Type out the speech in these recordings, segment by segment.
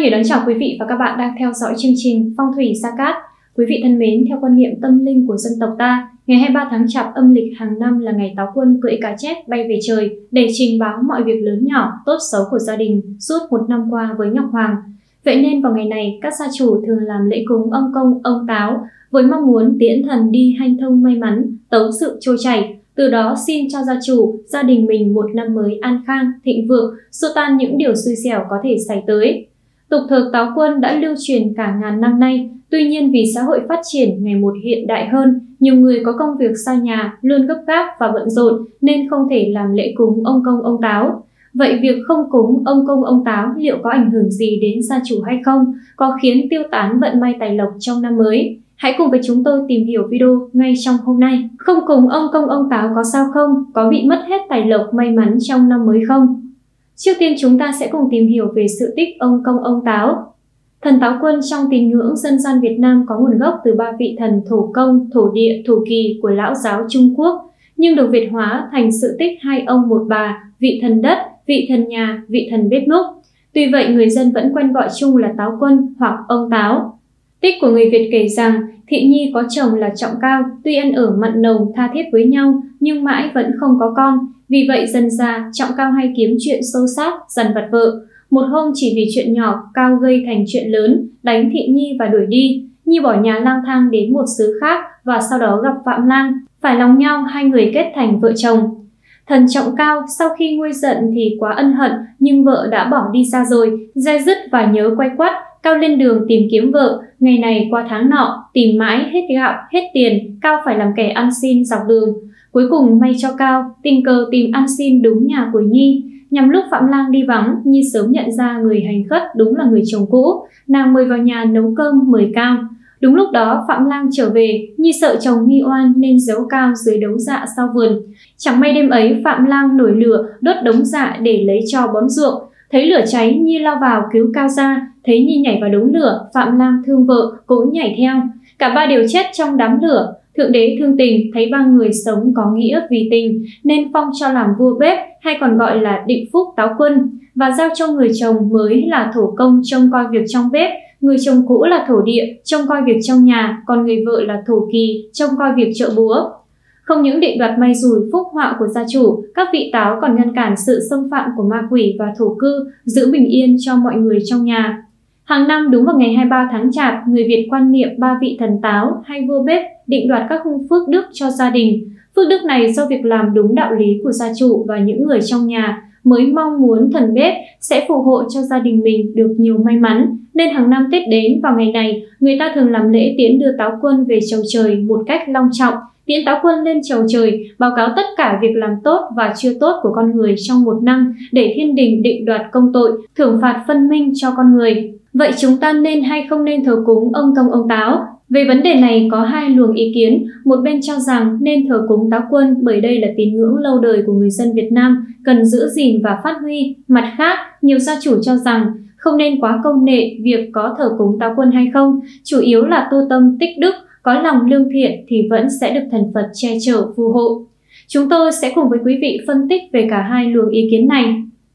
hỷ đón chào quý vị và các bạn đang theo dõi chương trình Phong thủy Sa Cát. Quý vị thân mến, theo quan niệm tâm linh của dân tộc ta, ngày 23 tháng Chạp âm lịch hàng năm là ngày Táo Quân cưỡi cá chép bay về trời để trình báo mọi việc lớn nhỏ, tốt xấu của gia đình suốt một năm qua với Ngọc Hoàng. Vậy nên vào ngày này, các gia chủ thường làm lễ cúng ông Công, ông Táo với mong muốn tiễn thần đi hanh thông may mắn, tấu sự trôi chảy. Từ đó xin cho gia chủ, gia đình mình một năm mới an khang, thịnh vượng, xua tan những điều xui xẻo có thể xảy tới. Tục thờ Táo Quân đã lưu truyền cả ngàn năm nay. Tuy nhiên vì xã hội phát triển ngày một hiện đại hơn, nhiều người có công việc xa nhà, luôn gấp gáp và bận rộn nên không thể làm lễ cúng ông Công ông Táo. Vậy việc không cúng ông Công ông Táo liệu có ảnh hưởng gì đến gia chủ hay không? Có khiến tiêu tán vận may tài lộc trong năm mới? Hãy cùng với chúng tôi tìm hiểu video ngay trong hôm nay. Không cúng ông Công ông Táo có sao không? Có bị mất hết tài lộc may mắn trong năm mới không? Trước tiên chúng ta sẽ cùng tìm hiểu về sự tích ông Công ông Táo. Thần Táo Quân trong tín ngưỡng dân gian Việt Nam có nguồn gốc từ ba vị thần thổ công, thổ địa, thổ kỳ của lão giáo Trung Quốc, nhưng được Việt hóa thành sự tích hai ông một bà, vị thần đất, vị thần nhà, vị thần bếp núc. Tuy vậy người dân vẫn quen gọi chung là Táo Quân hoặc ông Táo. Tích của người Việt kể rằng Thị Nhi có chồng là Trọng Cao, tuy ăn ở mặn nồng tha thiết với nhau nhưng mãi vẫn không có con. Vì vậy dần dà Trọng Cao hay kiếm chuyện sâu sát, dằn vặt vợ. Một hôm chỉ vì chuyện nhỏ, Cao gây thành chuyện lớn, đánh Thị Nhi và đuổi đi. Nhi bỏ nhà lang thang đến một xứ khác và sau đó gặp Phạm Lang. Phải lòng nhau, hai người kết thành vợ chồng. Thần Trọng Cao sau khi nguôi giận thì quá ân hận, nhưng vợ đã bỏ đi xa rồi, dai dứt và nhớ quay quắt. Cao lên đường tìm kiếm vợ, ngày này qua tháng nọ, tìm mãi hết gạo, hết tiền, Cao phải làm kẻ ăn xin dọc đường. Cuối cùng may cho Cao, tình cờ tìm ăn xin đúng nhà của Nhi. Nhằm lúc Phạm Lang đi vắng, Nhi sớm nhận ra người hành khất đúng là người chồng cũ. Nàng mời vào nhà nấu cơm mời Cao. Đúng lúc đó Phạm Lang trở về, Nhi sợ chồng nghi oan nên giấu Cao dưới đống dạ sau vườn. Chẳng may đêm ấy Phạm Lang nổi lửa đốt đống dạ để lấy tro bón ruộng. Thấy lửa cháy, Nhi lao vào cứu Cao ra. Thấy Nhi nhảy vào đống lửa, Phạm Lang thương vợ cũng nhảy theo. Cả ba đều chết trong đám lửa. Thượng đế thương tình, thấy ba người sống có nghĩa vì tình nên phong cho làm vua bếp, hay còn gọi là Định Phúc Táo Quân, và giao cho người chồng mới là thổ công trông coi việc trong bếp, người chồng cũ là thổ địa trông coi việc trong nhà, còn người vợ là thổ kỳ trông coi việc chợ búa. Không những định đoạt may rủi phúc họa của gia chủ, các vị Táo còn ngăn cản sự xâm phạm của ma quỷ và thổ cư, giữ bình yên cho mọi người trong nhà. Hàng năm đúng vào ngày 23 tháng Chạp, người Việt quan niệm ba vị thần Táo hay vua bếp định đoạt các phước đức cho gia đình. Phước đức này do việc làm đúng đạo lý của gia chủ và những người trong nhà mới mong muốn thần bếp sẽ phù hộ cho gia đình mình được nhiều may mắn. Nên hàng năm Tết đến vào ngày này, người ta thường làm lễ tiễn đưa Táo Quân về chầu trời một cách long trọng. Tiễn Táo Quân lên chầu trời, báo cáo tất cả việc làm tốt và chưa tốt của con người trong một năm để thiên đình định đoạt công tội, thưởng phạt phân minh cho con người. Vậy chúng ta nên hay không nên thờ cúng ông Công ông Táo? Về vấn đề này có hai luồng ý kiến, một bên cho rằng nên thờ cúng Táo Quân bởi đây là tín ngưỡng lâu đời của người dân Việt Nam, cần giữ gìn và phát huy. Mặt khác, nhiều gia chủ cho rằng không nên quá câu nệ việc có thờ cúng Táo Quân hay không, chủ yếu là tu tâm tích đức, có lòng lương thiện thì vẫn sẽ được thần Phật che chở phù hộ. Chúng tôi sẽ cùng với quý vị phân tích về cả hai luồng ý kiến này.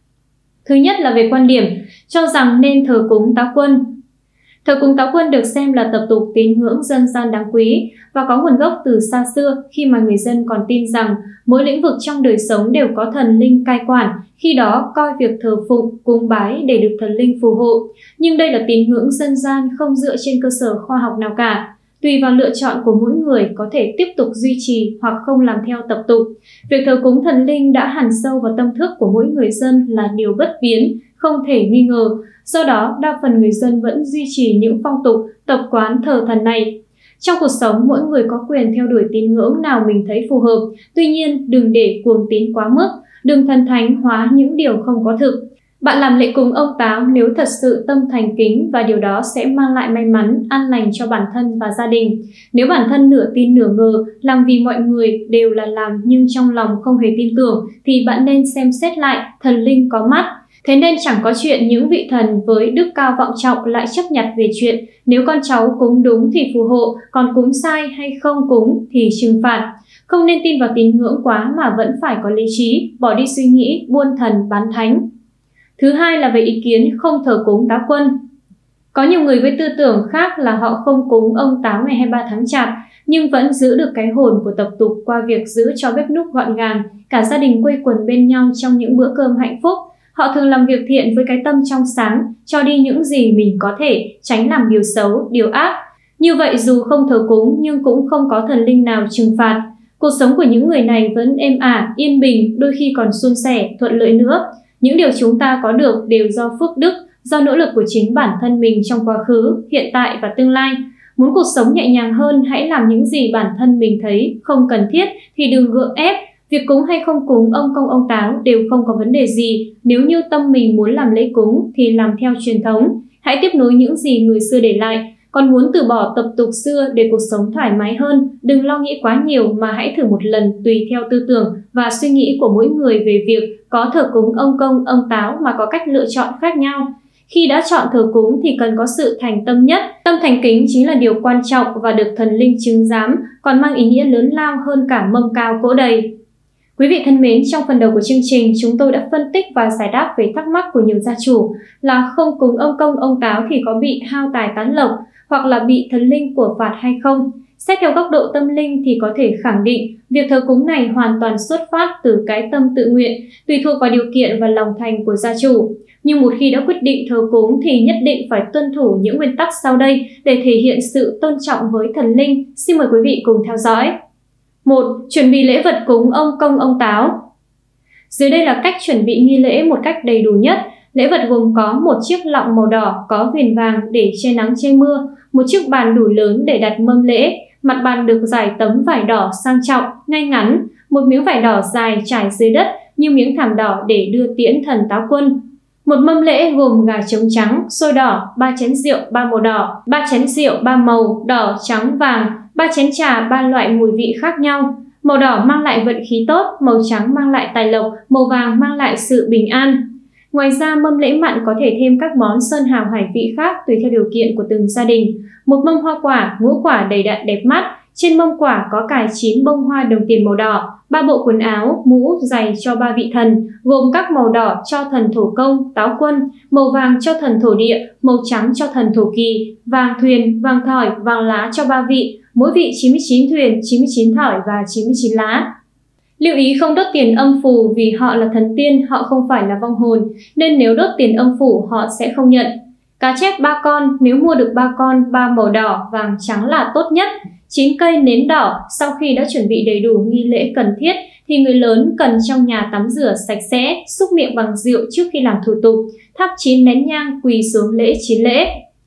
Thứ nhất là về quan điểm, cho rằng nên thờ cúng Táo Quân. Thờ cúng Táo Quân được xem là tập tục tín ngưỡng dân gian đáng quý và có nguồn gốc từ xa xưa khi mà người dân còn tin rằng mỗi lĩnh vực trong đời sống đều có thần linh cai quản, khi đó coi việc thờ phụng, cúng bái để được thần linh phù hộ. Nhưng đây là tín ngưỡng dân gian không dựa trên cơ sở khoa học nào cả. Tùy vào lựa chọn của mỗi người có thể tiếp tục duy trì hoặc không làm theo tập tục. Việc thờ cúng thần linh đã hằn sâu vào tâm thức của mỗi người dân là điều bất biến, không thể nghi ngờ. Do đó, đa phần người dân vẫn duy trì những phong tục, tập quán thờ thần này. Trong cuộc sống, mỗi người có quyền theo đuổi tín ngưỡng nào mình thấy phù hợp. Tuy nhiên, đừng để cuồng tín quá mức, đừng thần thánh hóa những điều không có thực. Bạn làm lễ cúng ông Táo nếu thật sự tâm thành kính và điều đó sẽ mang lại may mắn, an lành cho bản thân và gia đình. Nếu bản thân nửa tin nửa ngờ, làm vì mọi người đều là làm nhưng trong lòng không hề tin tưởng, thì bạn nên xem xét lại, thần linh có mắt. Thế nên chẳng có chuyện những vị thần với đức cao vọng trọng lại chấp nhặt về chuyện nếu con cháu cúng đúng thì phù hộ, còn cúng sai hay không cúng thì trừng phạt. Không nên tin vào tín ngưỡng quá mà vẫn phải có lý trí, bỏ đi suy nghĩ buôn thần bán thánh. Thứ hai là về ý kiến không thờ cúng Táo Quân. Có nhiều người với tư tưởng khác là họ không cúng ông Táo ngày 23 tháng Chạp, nhưng vẫn giữ được cái hồn của tập tục qua việc giữ cho bếp núc gọn gàng, cả gia đình quây quần bên nhau trong những bữa cơm hạnh phúc. Họ thường làm việc thiện với cái tâm trong sáng, cho đi những gì mình có thể, tránh làm điều xấu, điều ác. Như vậy dù không thờ cúng nhưng cũng không có thần linh nào trừng phạt. Cuộc sống của những người này vẫn êm ả, yên bình, đôi khi còn suôn sẻ, thuận lợi nữa. Những điều chúng ta có được đều do phước đức, do nỗ lực của chính bản thân mình trong quá khứ, hiện tại và tương lai. Muốn cuộc sống nhẹ nhàng hơn, hãy làm những gì bản thân mình thấy không cần thiết thì đừng gượng ép. Việc cúng hay không cúng ông Công ông Táo đều không có vấn đề gì. Nếu như tâm mình muốn làm lễ cúng thì làm theo truyền thống. Hãy tiếp nối những gì người xưa để lại. Còn muốn từ bỏ tập tục xưa để cuộc sống thoải mái hơn, đừng lo nghĩ quá nhiều mà hãy thử một lần tùy theo tư tưởng và suy nghĩ của mỗi người về việc có thờ cúng ông Công ông Táo mà có cách lựa chọn khác nhau. Khi đã chọn thờ cúng thì cần có sự thành tâm nhất. Tâm thành kính chính là điều quan trọng và được thần linh chứng giám, còn mang ý nghĩa lớn lao hơn cả mâm cao cỗ đầy. Quý vị thân mến, trong phần đầu của chương trình, chúng tôi đã phân tích và giải đáp về thắc mắc của nhiều gia chủ là không cúng ông Công ông Táo thì có bị hao tài tán lộc hoặc là bị thần linh của phạt hay không. Xét theo góc độ tâm linh thì có thể khẳng định việc thờ cúng này hoàn toàn xuất phát từ cái tâm tự nguyện, tùy thuộc vào điều kiện và lòng thành của gia chủ. Nhưng một khi đã quyết định thờ cúng thì nhất định phải tuân thủ những nguyên tắc sau đây để thể hiện sự tôn trọng với thần linh. Xin mời quý vị cùng theo dõi. 1. Chuẩn bị lễ vật cúng ông Công ông Táo. Dưới đây là cách chuẩn bị nghi lễ một cách đầy đủ nhất. Lễ vật gồm có một chiếc lọng màu đỏ có viền vàng để che nắng che mưa, một chiếc bàn đủ lớn để đặt mâm lễ, mặt bàn được trải tấm vải đỏ sang trọng, ngay ngắn, một miếng vải đỏ dài trải dưới đất như miếng thảm đỏ để đưa tiễn thần Táo Quân. Một mâm lễ gồm gà trống trắng, xôi đỏ, 3 chén rượu 3 màu đỏ, 3 chén rượu 3 màu đỏ, trắng, vàng, 3 chén trà 3 loại mùi vị khác nhau. Màu đỏ mang lại vận khí tốt, màu trắng mang lại tài lộc, màu vàng mang lại sự bình an. Ngoài ra, mâm lễ mặn có thể thêm các món sơn hào hải vị khác tùy theo điều kiện của từng gia đình. Một mâm hoa quả, ngũ quả đầy đặn đẹp mắt. Trên mâm quả có cài 9 bông hoa đồng tiền màu đỏ, 3 bộ quần áo, mũ, giày cho 3 vị thần, gồm các màu đỏ cho thần Thổ Công, Táo Quân, màu vàng cho thần Thổ Địa, màu trắng cho thần Thổ Kỳ, vàng thuyền, vàng thỏi, vàng lá cho 3 vị, mỗi vị 99 thuyền, 99 thỏi và 99 lá. Lưu ý không đốt tiền âm phù vì họ là thần tiên, họ không phải là vong hồn, nên nếu đốt tiền âm phủ họ sẽ không nhận. Cá chép 3 con, nếu mua được 3 con, 3 màu đỏ, vàng trắng là tốt nhất. 9 cây nến đỏ, sau khi đã chuẩn bị đầy đủ nghi lễ cần thiết thì người lớn cần trong nhà tắm rửa sạch sẽ, xúc miệng bằng rượu trước khi làm thủ tục, thắp 9 nén nhang quỳ xuống lễ 9 lễ.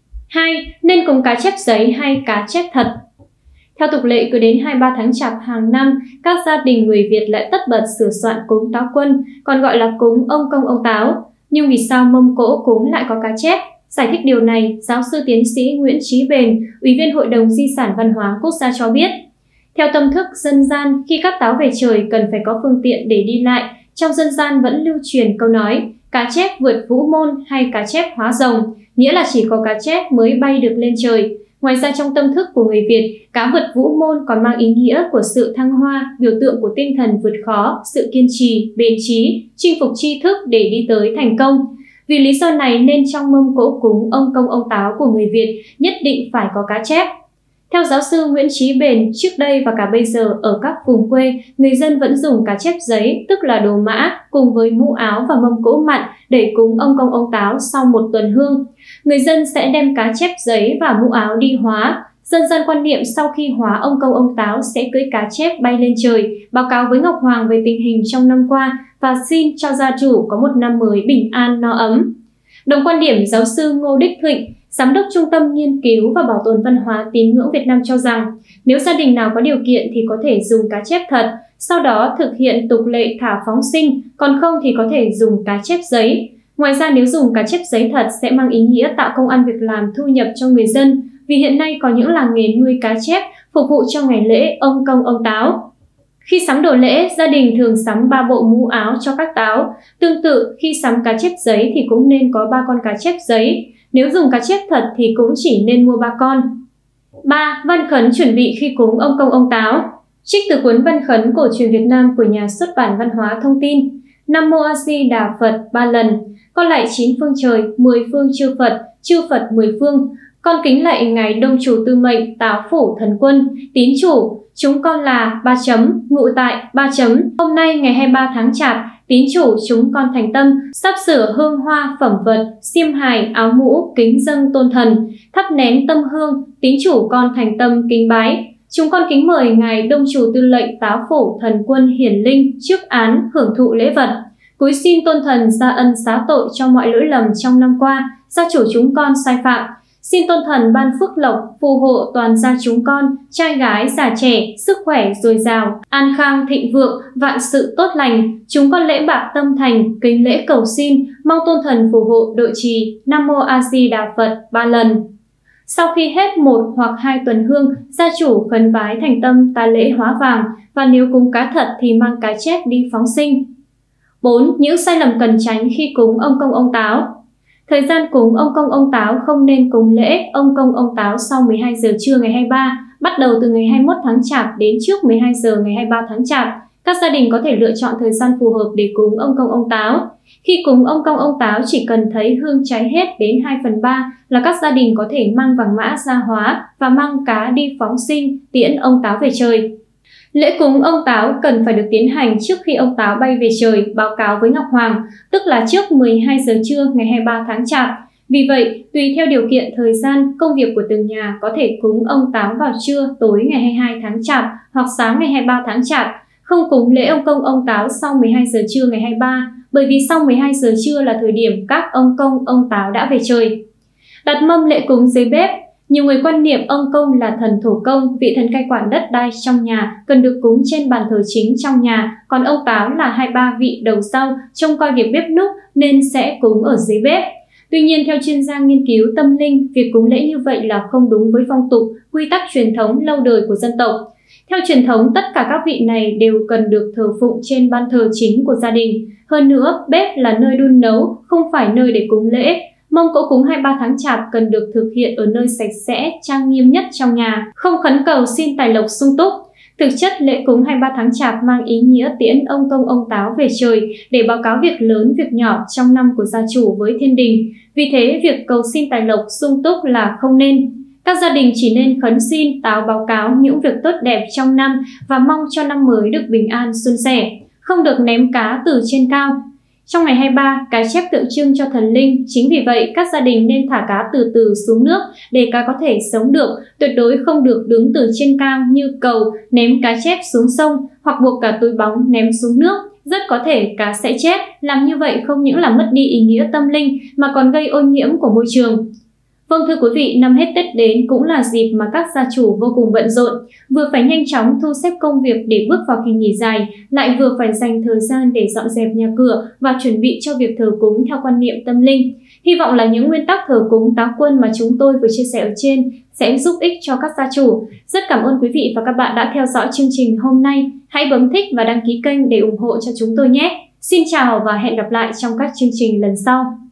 2. Nên cúng cá chép giấy hay cá chép thật. Theo tục lệ, cứ đến 23 tháng Chạp hàng năm, các gia đình người Việt lại tất bật sửa soạn cúng Táo Quân, còn gọi là cúng ông Công ông Táo. Nhưng vì sao mâm cỗ cúng lại có cá chép? Giải thích điều này, giáo sư tiến sĩ Nguyễn Chí Bền, Ủy viên Hội đồng Di sản Văn hóa Quốc gia cho biết. Theo tâm thức dân gian, khi cắt táo về trời cần phải có phương tiện để đi lại. Trong dân gian vẫn lưu truyền câu nói, cá chép vượt vũ môn hay cá chép hóa rồng, nghĩa là chỉ có cá chép mới bay được lên trời. Ngoài ra trong tâm thức của người Việt, cá vượt vũ môn còn mang ý nghĩa của sự thăng hoa, biểu tượng của tinh thần vượt khó, sự kiên trì, bền chí, chinh phục tri thức để đi tới thành công. Vì lý do này nên trong mâm cỗ cúng ông Công ông Táo của người Việt nhất định phải có cá chép. Theo giáo sư Nguyễn Chí Bền, trước đây và cả bây giờ ở các vùng quê, người dân vẫn dùng cá chép giấy, tức là đồ mã, cùng với mũ áo và mâm cỗ mặn để cúng ông Công ông Táo sau một tuần hương. Người dân sẽ đem cá chép giấy và mũ áo đi hóa. Dân gian quan niệm sau khi hóa ông Công ông Táo sẽ cưỡi cá chép bay lên trời, báo cáo với Ngọc Hoàng về tình hình trong năm qua và xin cho gia chủ có một năm mới bình an no ấm. Đồng quan điểm, giáo sư Ngô Đích Thịnh, Giám đốc Trung tâm Nghiên cứu và Bảo tồn Văn hóa Tín ngưỡng Việt Nam cho rằng nếu gia đình nào có điều kiện thì có thể dùng cá chép thật, sau đó thực hiện tục lệ thả phóng sinh, còn không thì có thể dùng cá chép giấy. Ngoài ra nếu dùng cá chép giấy thật sẽ mang ý nghĩa tạo công ăn việc làm thu nhập cho người dân, vì hiện nay có những làng nghề nuôi cá chép phục vụ cho ngày lễ ông Công ông Táo. Khi sắm đồ lễ, gia đình thường sắm 3 bộ mũ áo cho các táo. Tương tự, khi sắm cá chép giấy thì cũng nên có 3 con cá chép giấy. Nếu dùng cá chép thật thì cũng chỉ nên mua 3 con. 3. Văn khấn chuẩn bị khi cúng ông Công ông Táo. Trích từ cuốn Văn khấn cổ truyền Việt Nam của nhà xuất bản Văn hóa thông tin. Nam Mô A Di Đà Phật 3 lần. Con lạy 9 phương trời, 10 phương chư Phật 10 phương. Con kính lạy Ngài Đông Chủ Tư Mệnh, Táo Phủ Thần Quân, Tín Chủ. Chúng con là 3 chấm, ngụ tại 3 chấm. Hôm nay ngày 23 tháng Chạp, Tín Chủ chúng con thành tâm sắp sửa hương hoa phẩm vật, xiêm hài, áo mũ, kính dâng tôn thần, thắp nén tâm hương. Tín Chủ con thành tâm kính bái. Chúng con kính mời Ngài Đông Chủ Tư lệnh Táo Phủ Thần Quân hiển linh trước án hưởng thụ lễ vật. Cúi xin tôn thần gia ân xá tội cho mọi lỗi lầm trong năm qua, gia chủ chúng con sai phạm. Xin tôn thần ban phước lộc, phù hộ toàn gia chúng con, trai gái già trẻ, sức khỏe dồi dào, an khang thịnh vượng, vạn sự tốt lành. Chúng con lễ bạc tâm thành, kính lễ cầu xin, mong tôn thần phù hộ độ trì Nam Mô A Di Đà Phật 3 lần. Sau khi hết 1 hoặc 2 tuần hương, gia chủ khấn vái thành tâm ta lễ hóa vàng, và nếu cúng cá thật thì mang cá chép đi phóng sinh. 4. Những sai lầm cần tránh khi cúng ông Công ông Táo. Thời gian cúng ông Công ông Táo không nên cúng lễ ông Công ông Táo sau 12 giờ trưa ngày 23, bắt đầu từ ngày 21 tháng Chạp đến trước 12 giờ ngày 23 tháng Chạp. Các gia đình có thể lựa chọn thời gian phù hợp để cúng ông Công ông Táo. Khi cúng ông Công ông Táo chỉ cần thấy hương cháy hết đến 2/3 là các gia đình có thể mang vàng mã ra hóa và mang cá đi phóng sinh tiễn ông Táo về trời. Lễ cúng ông Táo cần phải được tiến hành trước khi ông Táo bay về trời, báo cáo với Ngọc Hoàng, tức là trước 12 giờ trưa ngày 23 tháng Chạp. Vì vậy, tùy theo điều kiện thời gian, công việc của từng nhà có thể cúng ông Táo vào trưa, tối ngày 22 tháng Chạp hoặc sáng ngày 23 tháng Chạp. Không cúng lễ ông Công ông Táo sau 12 giờ trưa ngày 23, bởi vì sau 12 giờ trưa là thời điểm các ông Công ông Táo đã về trời. Đặt mâm lễ cúng dưới bếp. Nhiều người quan niệm ông Công là thần thổ công, vị thần cai quản đất đai trong nhà, cần được cúng trên bàn thờ chính trong nhà, còn ông Táo là 2-3 vị đầu sau trông coi việc bếp núc nên sẽ cúng ở dưới bếp. Tuy nhiên, theo chuyên gia nghiên cứu tâm linh, việc cúng lễ như vậy là không đúng với phong tục, quy tắc truyền thống lâu đời của dân tộc. Theo truyền thống, tất cả các vị này đều cần được thờ phụng trên ban thờ chính của gia đình. Hơn nữa, bếp là nơi đun nấu, không phải nơi để cúng lễ. Mâm cỗ cúng 23 tháng Chạp cần được thực hiện ở nơi sạch sẽ, trang nghiêm nhất trong nhà, không khấn cầu xin tài lộc sung túc. Thực chất, lễ cúng 23 tháng Chạp mang ý nghĩa tiễn ông Công ông Táo về trời để báo cáo việc lớn, việc nhỏ trong năm của gia chủ với thiên đình. Vì thế, việc cầu xin tài lộc sung túc là không nên. Các gia đình chỉ nên khấn xin, Táo báo cáo những việc tốt đẹp trong năm và mong cho năm mới được bình an, suôn sẻ. Không được ném cá từ trên cao. Trong ngày 23, cá chép tượng trưng cho thần linh, chính vì vậy các gia đình nên thả cá từ từ xuống nước để cá có thể sống được, tuyệt đối không được đứng từ trên cao như cầu, ném cá chép xuống sông hoặc buộc cả túi bóng ném xuống nước. Rất có thể cá sẽ chết, làm như vậy không những làm mất đi ý nghĩa tâm linh mà còn gây ô nhiễm của môi trường. Vâng thưa quý vị, năm hết Tết đến cũng là dịp mà các gia chủ vô cùng bận rộn, vừa phải nhanh chóng thu xếp công việc để bước vào kỳ nghỉ dài, lại vừa phải dành thời gian để dọn dẹp nhà cửa và chuẩn bị cho việc thờ cúng theo quan niệm tâm linh. Hy vọng là những nguyên tắc thờ cúng Táo Quân mà chúng tôi vừa chia sẻ ở trên sẽ giúp ích cho các gia chủ. Rất cảm ơn quý vị và các bạn đã theo dõi chương trình hôm nay. Hãy bấm thích và đăng ký kênh để ủng hộ cho chúng tôi nhé. Xin chào và hẹn gặp lại trong các chương trình lần sau.